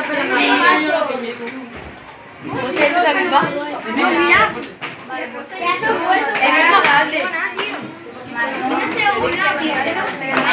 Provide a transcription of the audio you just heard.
José, ¿tú también vas? No, mira. Es más grande.